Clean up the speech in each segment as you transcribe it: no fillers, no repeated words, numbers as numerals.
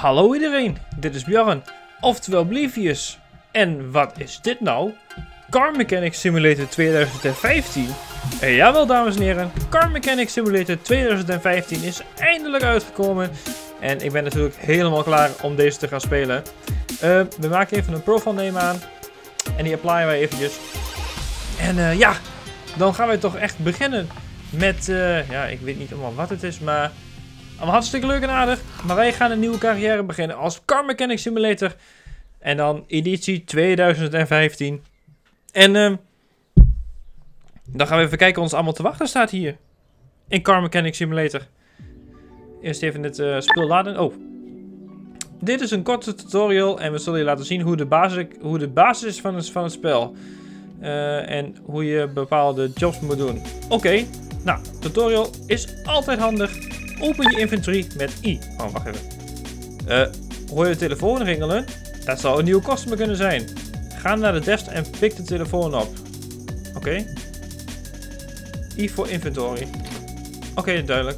Hallo iedereen, dit is Bjorn, oftewel Blevius. En wat is dit nou? Car Mechanic Simulator 2015. En jawel dames en heren, Car Mechanic Simulator 2015 is eindelijk uitgekomen. En ik ben natuurlijk helemaal klaar om deze te gaan spelen. We maken even een profile name aan. En die applyen wij eventjes. En ja, dan gaan wij toch echt beginnen met, ja, ik weet niet allemaal wat het is, maar allemaal hartstikke leuk en aardig. Maar wij gaan een nieuwe carrière beginnen als Car Mechanic Simulator. En dan editie 2015. En dan gaan we even kijken wat ons allemaal te wachten staat hier. In Car Mechanic Simulator. Eerst even het spul laden. Oh. Dit is een korte tutorial en we zullen je laten zien hoe de basis is van het spel. En hoe je bepaalde jobs moet doen. Oké. Nou, tutorial is altijd handig. Open je inventory met I. Oh, wacht even. Hoor je de telefoon ringelen? Dat zou een nieuwe customer kunnen zijn. Ga naar de desk en pik de telefoon op. Oké. I voor inventory. Oké, duidelijk.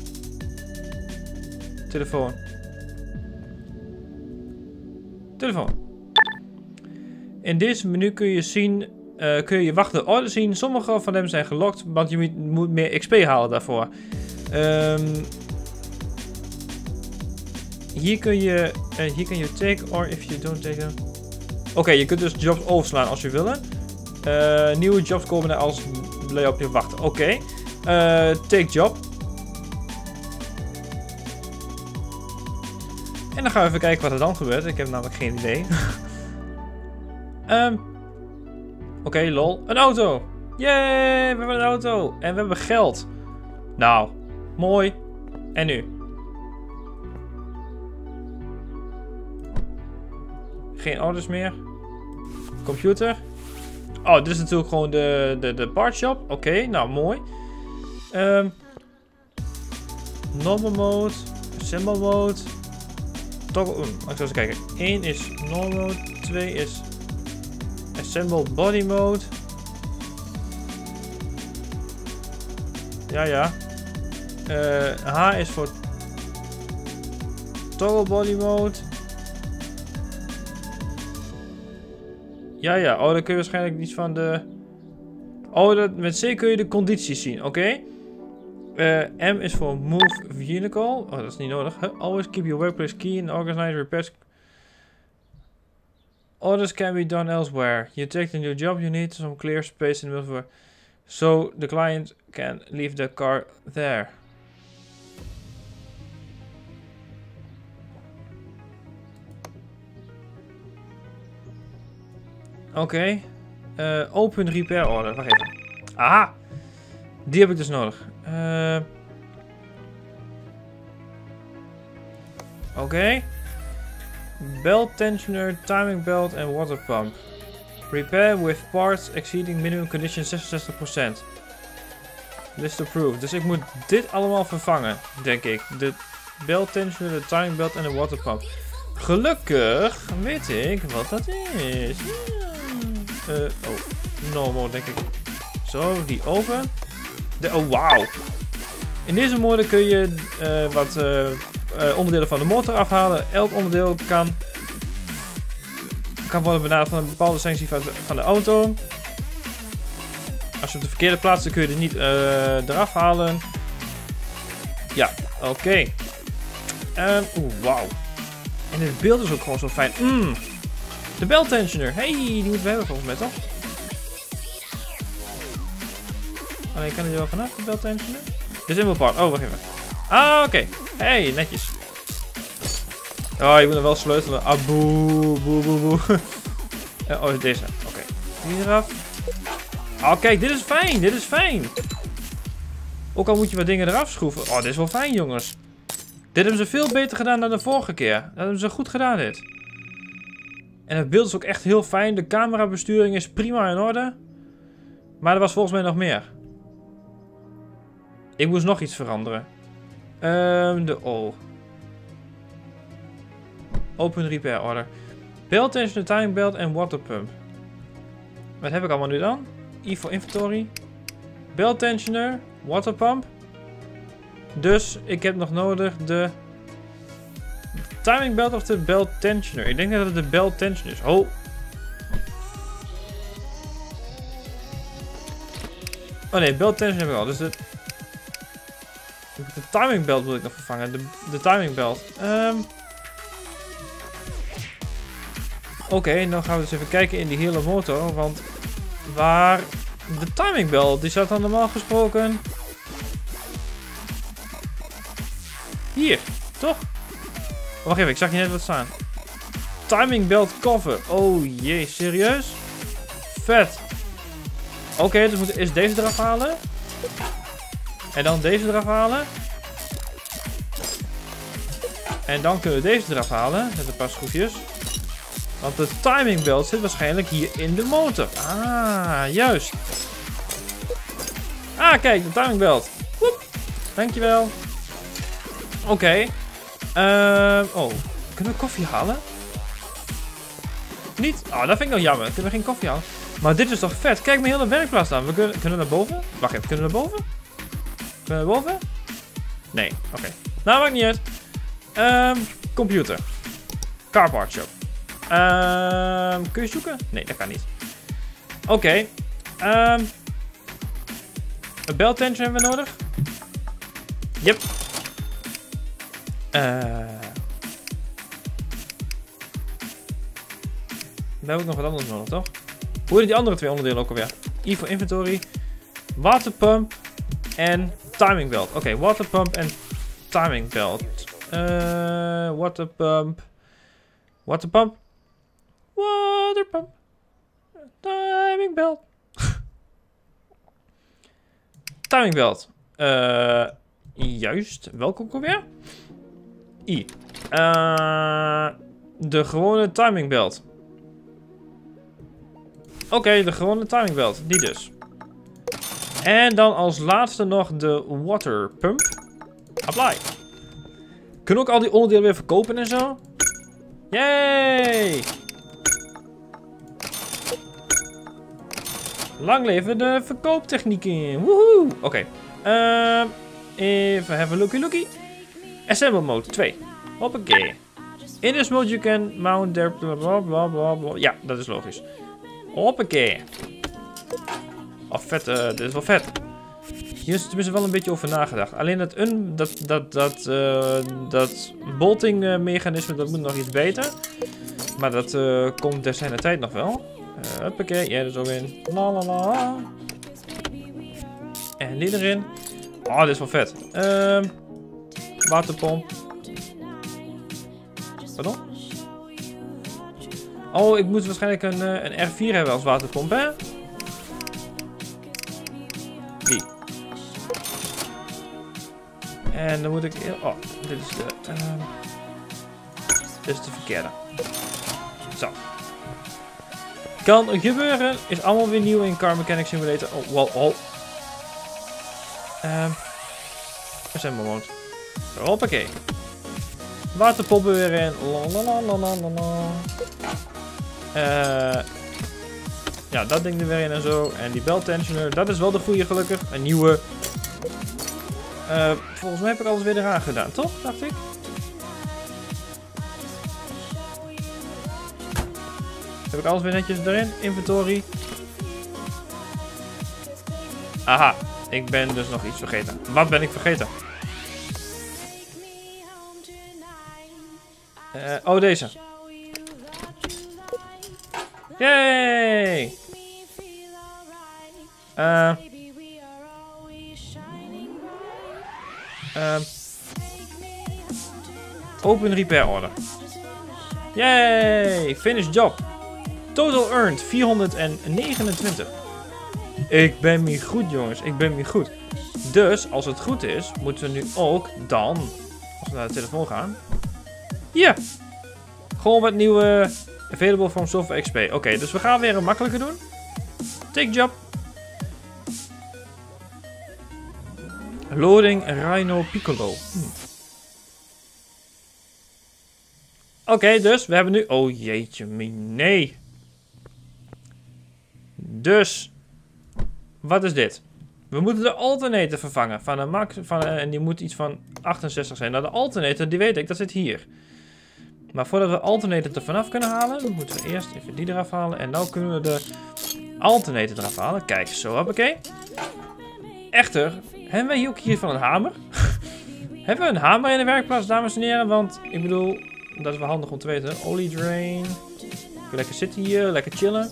Telefoon. Telefoon. In deze menu kun je zien, kun je wachtende orde zien. Sommige van hem zijn gelokt, want je moet meer XP halen daarvoor. Hier kun je take or if you don't take them. Oké, je kunt dus jobs overslaan als je wil. Nieuwe jobs komen er als je op je wachten. Oké. Take job. En dan gaan we even kijken wat er dan gebeurt. Ik heb namelijk geen idee. Oké, lol. Een auto. Yay, we hebben een auto. En we hebben geld. Nou, mooi. En nu? Geen orders meer. Computer. Oh, dit is natuurlijk gewoon de part shop. Oké, nou mooi. Normal mode. Assemble mode. Toggle. Ik zal eens kijken. 1 is normal mode. 2 is assemble body mode. Ja. H is voor toggle body mode. Ja. Oh, dan kun je waarschijnlijk iets van de... Oh, met C kun je de condities zien. Oké. M is voor move vehicle. Oh, dat is niet nodig. Always keep your workplace key and organize repairs. Orders can be done elsewhere. You take the new job, you need some clear space in the middle so the client can leave the car there. Oké. Open repair order. Wacht even. Aha! Die heb ik dus nodig. Oké. Belt tensioner, timing belt en water pump. Repair with parts exceeding minimum condition 66%. List approved. Dus ik moet dit allemaal vervangen, denk ik. De belt tensioner, de timing belt en de water pump. Gelukkig weet ik wat dat is. Oh, normal denk ik. Zo, die open. Oh, wauw. In deze mode kun je wat onderdelen van de motor afhalen. Elk onderdeel kan worden benaderd van een bepaalde sanctie van de auto. Als je op de verkeerde plaats zit, kun je het niet eraf halen. Ja, oké. Wauw. En het beeld is ook gewoon zo fijn. De belt tensioner. Hey, die moeten we hebben volgens mij, toch? Alleen kan hij er wel vanaf, de belt tensioner? Dit is een part. Oh, wacht even. Ah, oké. Hey, netjes. Oh, je moet er wel sleutelen. Ah, boe. Oh, deze. Oké. Die eraf. Oh, kijk, dit is fijn. Ook al moet je wat dingen eraf schroeven. Oh, dit is wel fijn, jongens. Dit hebben ze veel beter gedaan dan de vorige keer. Dat hebben ze goed gedaan, dit. En het beeld is ook echt heel fijn. De camerabesturing is prima in orde. Maar er was volgens mij nog meer. Ik moest nog iets veranderen. De O. Open repair order. Belt tensioner, timing belt en water pump. Wat heb ik allemaal nu dan? I voor inventory. Belt tensioner, water pump. Dus ik heb nog nodig de timing belt of de belt tensioner? Ik denk dat het de belt tensioner is. Oh. Oh nee, belt tensioner heb ik al. Dus de timing belt moet ik nog vervangen. De timing belt. Oké, dan gaan we dus even kijken in die hele motor. Want waar de timing belt, die zat dan normaal gesproken hier, toch? Wacht even, ik zag hier net wat staan. Timing belt cover. Oh jee, serieus? Vet. Oké, dus we moeten eerst deze eraf halen. En dan deze eraf halen. En dan kunnen we deze eraf halen. Met een paar schroefjes. Want de timing belt zit waarschijnlijk hier in de motor. Ah, juist. Ah, kijk, de timing belt. Woep. Dankjewel. Oké. Oh, kunnen we koffie halen? Niet? Oh, dat vind ik nou jammer. Kunnen we geen koffie halen? Maar dit is toch vet? Kijk mijn hele werkplaats aan. Kunnen we naar boven? Wacht even, kunnen we naar boven? Kunnen we naar boven? Nee, oké. Nou, maakt niet uit. Computer. Car part shop. Kun je zoeken? Nee, dat kan niet. Oké. Een belt tension hebben we nodig. Yep. Dan heb ik nog wat anders nodig, toch? Hoe heet die andere twee onderdelen ook alweer? I voor inventory, waterpump en timing belt. Oké, waterpump en timing belt. Waterpump. Waterpump. Waterpump. Timing belt. Timing belt. Juist. Welke ook alweer? I. De gewone timing belt. Oké, de gewone timing belt. Die dus. En dan als laatste nog de water pump. Apply. Kunnen we ook al die onderdelen weer verkopen en zo? Yay! Lang leven de verkooptechnieken. Woehoe! Oké. Even have a looky. Assemble mode 2. Hoppakee. In this mode you can mount their blah blah blah. Ja, dat is logisch. Hoppakee. Oh, vet. Dit is wel vet. Hier is tenminste wel een beetje over nagedacht. Alleen dat bolting mechanisme, dat moet nog iets beter. Maar dat komt ter zijner tijd nog wel. Hoppakee. Ja, dat is ook in. La la la. En die erin. Oh, dit is wel vet. Waterpomp. Pardon? Oh, ik moet waarschijnlijk een R4 hebben als waterpomp, hè? Die. En dan moet ik... Oh, dit is de... dit is de verkeerde. Zo. Kan gebeuren. Is allemaal weer nieuw in Car Mechanic Simulator. Oh, wow, oh. Assemble mode. Hoppakee. Waterpompen weer in. Ja, dat ding er weer in en zo. En die belt tensioner. Dat is wel de goede gelukkig. Een nieuwe. Volgens mij heb ik alles weer eraan gedaan, toch? Dacht ik. Heb ik alles weer netjes erin. Inventory. Aha. Ik ben dus nog iets vergeten. Wat ben ik vergeten? Oh, deze. Yay! Open repair order. Yay! Finish job. Total earned 429. Ik ben me goed, jongens. Ik ben me goed. Dus, als het goed is, moeten we nu ook dan... Als we naar de telefoon gaan... Hier! Gewoon wat nieuwe... Available from Software XP. Oké, dus we gaan weer een makkelijke doen. Take job. Loading Rhino Piccolo. Oké, dus we hebben nu... Oh jeetje, nee. Dus... Wat is dit? We moeten de alternator vervangen. Van een max, en die moet iets van 68 zijn. Nou, de alternator, die weet ik, dat zit hier. Maar voordat we de alternator er vanaf kunnen halen, moeten we eerst even die eraf halen. En nu kunnen we de alternator eraf halen. Kijk, zo, hoppakee. Echter, hebben wij hier ook hiervan een hamer? Hebben we een hamer in de werkplaats, dames en heren? Want, ik bedoel, dat is wel handig om te weten. Olie drain. Lekker zitten hier, lekker chillen.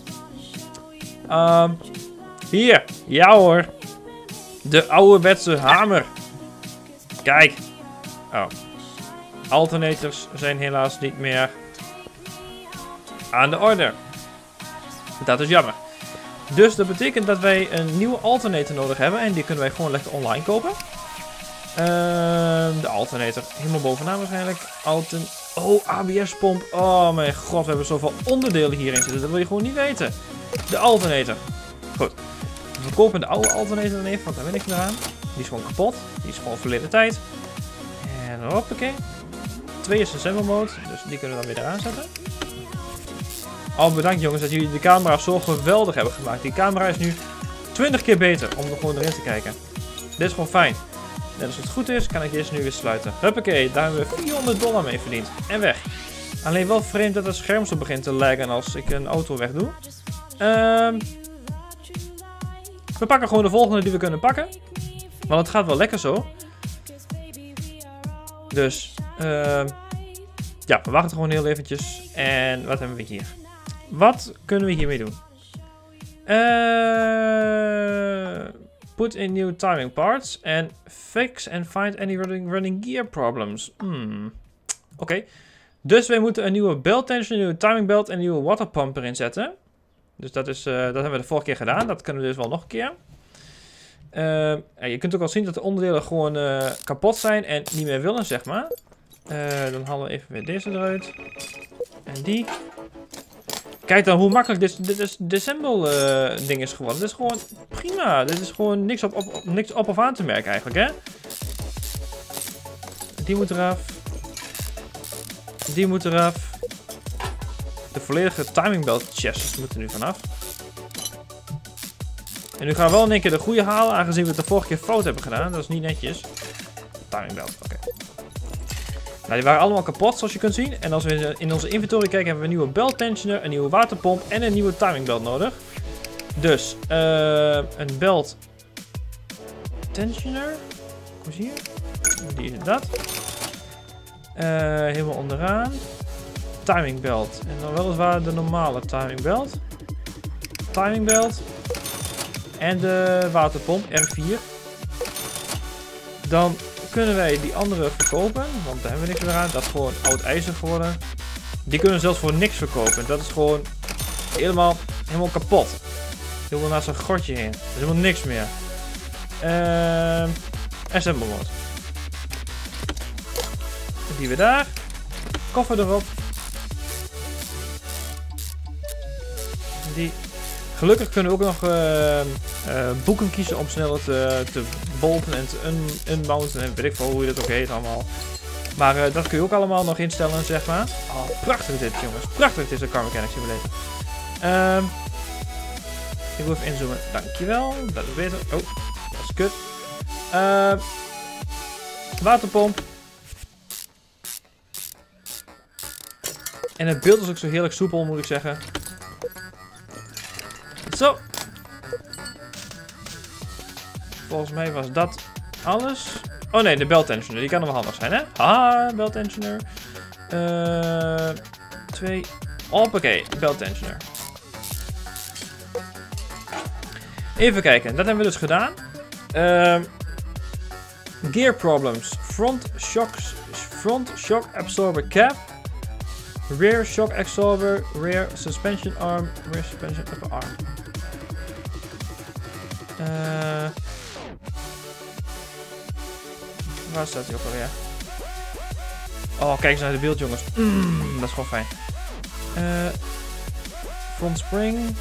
Hier, ja hoor. De ouderwetse hamer. Kijk. Oh. Alternators zijn helaas niet meer aan de orde. Dat is jammer. Dus dat betekent dat wij een nieuwe alternator nodig hebben. En die kunnen wij gewoon lekker online kopen. De alternator. Helemaal bovenaan waarschijnlijk. Oh, ABS-pomp. Oh mijn god, we hebben zoveel onderdelen hierin zitten. Dat wil je gewoon niet weten. De alternator. Goed. We kopen de oude alternator dan even, want daar ben ik meer aan. Die is gewoon kapot. Die is gewoon verleden tijd. En hoppakee. 2 is assemble mode, dus die kunnen we dan weer eraan zetten. Al bedankt jongens dat jullie de camera zo geweldig hebben gemaakt. Die camera is nu 20 keer beter om er gewoon erin te kijken. Dit is gewoon fijn. En als het goed is, kan ik deze nu weer sluiten. Huppakee, daar hebben we $400 mee verdiend. En weg. Alleen wel vreemd dat het scherm zo begint te laggen als ik een auto weg doe. We pakken gewoon de volgende die we kunnen pakken. Want het gaat wel lekker zo. Dus, ja, we wachten gewoon heel eventjes. En wat hebben we hier? Wat kunnen we hiermee doen? Put in new timing parts. And fix and find any running gear problems. Oké. Dus wij moeten een nieuwe belt tension, een nieuwe timing belt en een nieuwe water pump erin zetten. Dus dat hebben we de vorige keer gedaan. Dat kunnen we dus wel nog een keer. Je kunt ook al zien dat de onderdelen gewoon kapot zijn en niet meer willen, zeg maar. Dan halen we even weer deze eruit. En die. Kijk dan hoe makkelijk dit disassemble ding is geworden. Dit is gewoon prima. Dit is gewoon niks op of aan te merken eigenlijk, hè. Die moet eraf. Die moet eraf. De volledige timing belt chests moeten er nu vanaf. En nu gaan we wel in één keer de goede halen, aangezien we het de vorige keer fout hebben gedaan. Dat is niet netjes. Timing belt, oké. Nou, die waren allemaal kapot, zoals je kunt zien. En als we in onze inventory kijken, hebben we een nieuwe belt tensioner, een nieuwe waterpomp en een nieuwe timing belt nodig. Dus, een belt tensioner. Hoe zie je? Die is dat. Helemaal onderaan. Timing belt. En dan weliswaar de normale timing belt. Timing belt. En de waterpomp, R4. Dan kunnen wij die andere verkopen. Want daar hebben we niks meer aan. Dat is gewoon oud ijzer geworden. Die kunnen we zelfs voor niks verkopen. Dat is gewoon helemaal kapot. Helemaal naast een gortje heen. Er is helemaal niks meer. Assemble mode. Die weer daar. Koffer erop. Die. Gelukkig kunnen we ook nog boeken kiezen om sneller te bolten en te unmounten en weet ik veel hoe je dat ook heet allemaal. Maar dat kun je ook allemaal nog instellen, zeg maar. Oh, prachtig dit jongens. Prachtig dit is een Car Mechanic Simulator. Ik wil even inzoomen. Dankjewel. Dat is beter. Oh, dat is kut. Waterpomp. En het beeld is ook zo heerlijk soepel, moet ik zeggen. Zo. Volgens mij was dat alles. Oh nee, de belt tensioner. Die kan nog wel handig zijn, hè? Haha, belt tensioner. 2. Hoppakee, belt tensioner. Even kijken. Dat hebben we dus gedaan. Gear problems. Front shock absorber cap. Rear shock absorber, rear suspension arm, rear suspension upper arm. Waar staat hij ook alweer? Oh, kijk eens naar de beeld, jongens. Dat is gewoon fijn. Front spring,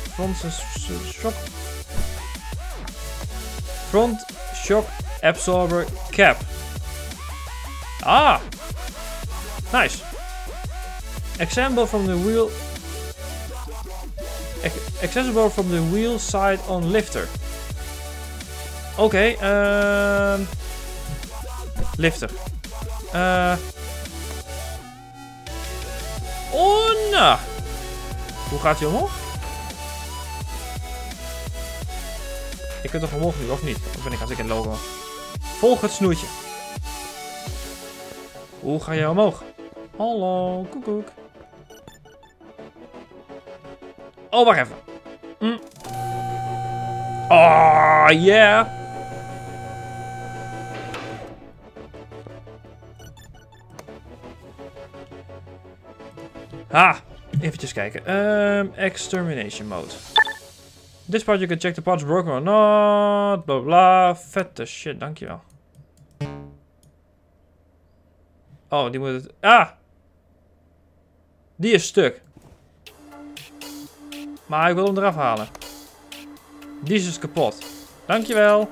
front shock absorber cap. Ah, nice. Accessible from the wheel side on lifter. Oké, lifter. Oh, nou. Hoe gaat hij omhoog? Ik kan toch omhoog nu, of niet? Of ben ik hartstikke in het logo? Volg het snoertje. Hoe ga jij omhoog? Hallo, koekoek. Oh, wacht even. Oh, yeah. Ha, eventjes kijken. Extermination mode. This part you can check the parts broken or not. Bla bla. Vette shit, dankjewel. Oh, die moet het... Ah! Die is stuk. Maar ik wil hem eraf halen. Die is dus kapot. Dankjewel.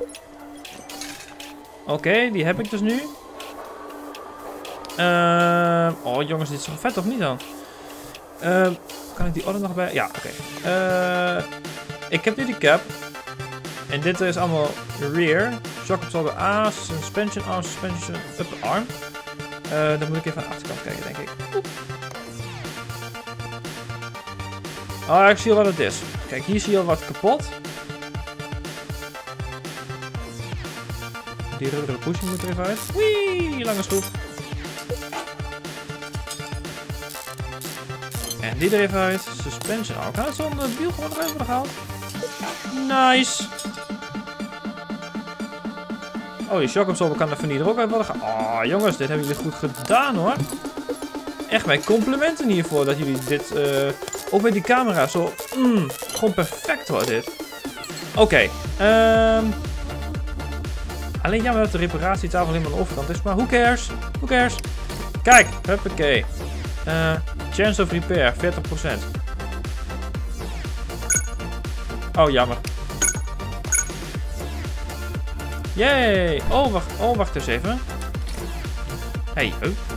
Oké, die heb ik dus nu. Oh jongens, dit is toch vet of niet dan? Kan ik die order nog bij? Ja, oké. Ik heb nu die cap. En dit is allemaal rear. Shock absorber A, suspension arm, suspension upper arm. Dan moet ik even aan de achterkant kijken, denk ik. Oep. Oh, ik zie al wat het is. Kijk, hier zie je al wat kapot. Die rubberen pushing moet er even uit. Wee, lange schroef. En die er even uit. Suspension arm. Kan het zo'n wiel gewoon nog even worden gehaald? Nice. Oh, die shock absorber kan er niet er ook uit worden gehaald. Oh, jongens, dit hebben jullie goed gedaan hoor. Echt mijn complimenten hiervoor dat jullie dit... ook met die camera zo... gewoon perfect hoor dit. Oké. Alleen jammer dat de reparatietafel helemaal aan de overkant is. Maar who cares? Who cares? Kijk. Huppakee. Chance of repair. 40%. Oh, jammer. Yay. Oh, wacht eens even. Hey,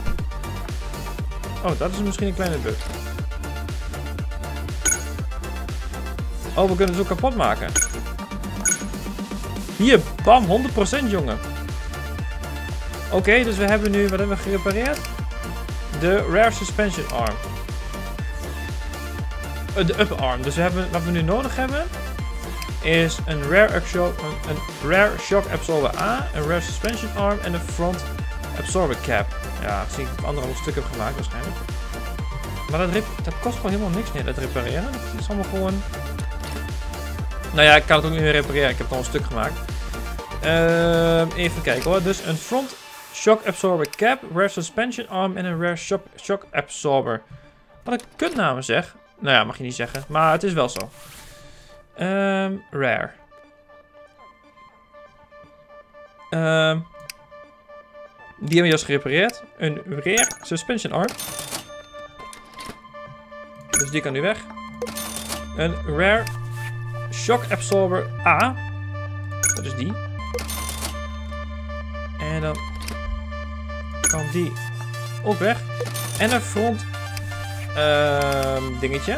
oh, dat is misschien een kleine bug. Oh, we kunnen het ook kapot maken. Hier, bam, 100% jongen. Oké, dus we hebben nu, wat hebben we gerepareerd? De Rare Suspension Arm. De upper arm. Dus wat we nu nodig hebben is een Rare Shock Absorber A, een Rare Suspension Arm en een Front Absorber Cap. Ja, ik zie dat ik anderhalf stuk heb gemaakt waarschijnlijk. Maar dat kost gewoon helemaal niks meer, dat repareren. Dat is allemaal gewoon... Nou ja, ik kan het ook niet meer repareren. Ik heb het al een stuk gemaakt. Even kijken hoor. Dus een Front Shock Absorber Cap, Rare Suspension Arm en een Rare Shock Absorber. Wat een kutnaam zeg. Nou ja, mag je niet zeggen. Maar het is wel zo. Rare. Die hebben we juist gerepareerd. Een Rare Suspension Arm. Dus die kan nu weg. Een Rare Shock Absorber A. Dat is die. En dan kan die ook weg. En een front dingetje.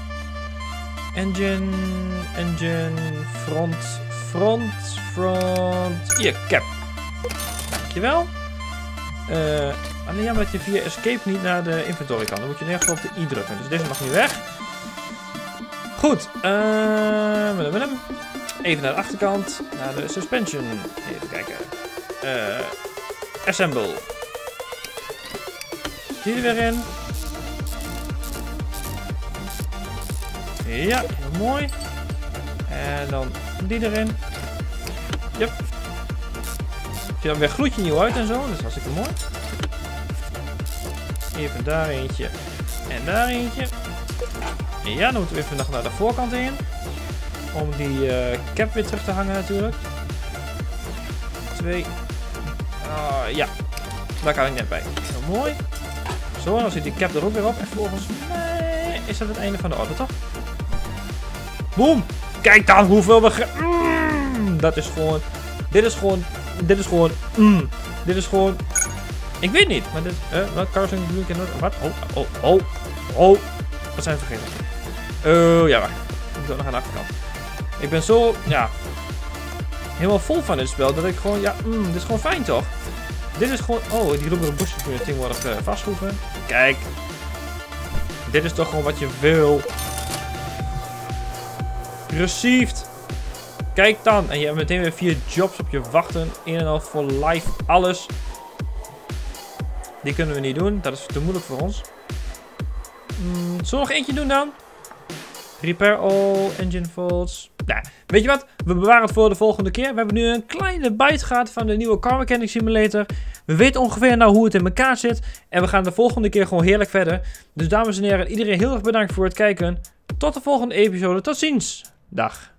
Engine, front. Hier, cap. Dankjewel. Alleen jammer dat je via escape niet naar de inventory kan. Dan moet je in ieder geval op de I drukken. Dus deze mag nu weg. Goed. Even naar de achterkant. Naar de suspension. Even kijken. Assemble. Die er weer in. Ja, heel mooi. En dan die erin. Yep. Ziet er weer gloedje nieuw uit en zo. Dat is hartstikke mooi. Even daar eentje. En daar eentje. Ja, dan moeten we even nog naar de voorkant heen. Om die cap weer terug te hangen natuurlijk. 2. Ja, daar kan ik net bij. Heel mooi. Zo, dan zit die cap er ook weer op. En volgens mij is dat het einde van de orde, toch? Boom! Kijk dan hoeveel we dat is gewoon... Dit is gewoon... Ik weet niet, maar dit... Wat? Carson Blue Cannot... Wat? Oh. Wat zijn we vergeten? Ja, wacht. Ik moet ook nog aan de achterkant. Ik ben zo... Ja... Helemaal vol van dit spel, dat ik gewoon... Ja, dit is gewoon fijn, toch? Dit is gewoon... Oh, die rubberen busjes kunnen tegenwoordig vastschroeven. Kijk. Dit is toch gewoon wat je wil. Received. Kijk dan. En je hebt meteen weer 4 jobs op je wachten. 1,5 voor live. Alles. Die kunnen we niet doen. Dat is te moeilijk voor ons. Zullen we nog eentje doen dan? Repair all engine faults. Nou, weet je wat? We bewaren het voor de volgende keer. We hebben nu een kleine bite gehad van de nieuwe Car Mechanic Simulator. We weten ongeveer nou hoe het in elkaar zit. En we gaan de volgende keer gewoon heerlijk verder. Dus dames en heren, iedereen heel erg bedankt voor het kijken. Tot de volgende episode. Tot ziens. Dag.